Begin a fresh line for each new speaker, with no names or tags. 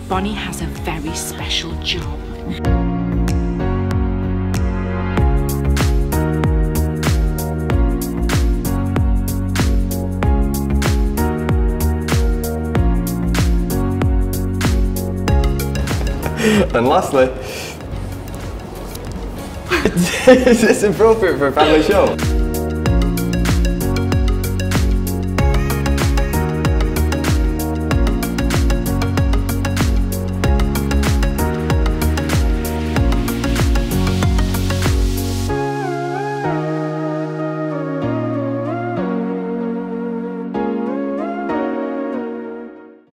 Bonnie has a very special job.
And lastly, is this appropriate for a family show?